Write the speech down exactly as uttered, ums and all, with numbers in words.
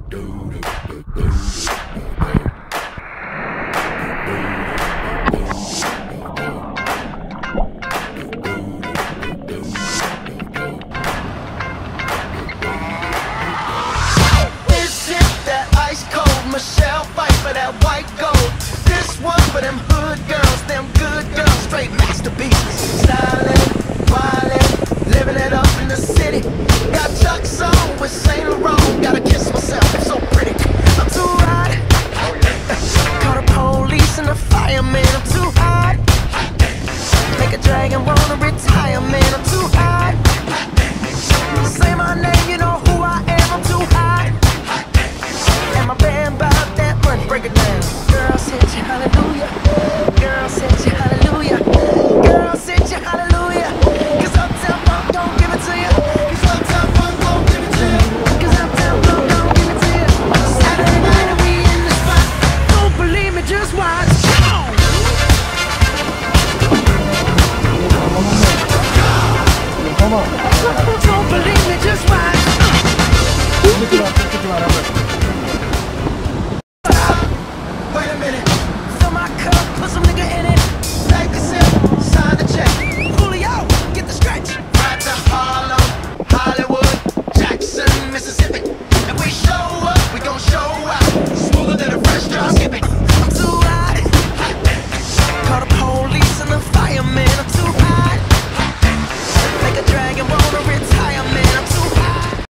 Michelle fight for that white gold. This one for them hood girls, them good girls, straight masterpieces. Stylin', wildin', living it up in the city. Got Chuck's on with Saint Laurent. Gotta kiss myself, I'm so pretty. I'm too hot. Call the police and the fireman. I'm too hot. Make a dragon wanna retire, man. I'm too hot. Say my name, you know who I am. I'm too hot. And my band about that money, break it down. Girl, said you hallelujah. Girl, said you hallelujah. Girl, said you hallelujah. Cause Uptown Funk don't give it to you. Cause Uptown Funk don't give it to you. Cause Uptown Funk don't give it to you. Saturday night and we in the spot. Don't believe me, just watch. Come on. Don't believe me, just watch.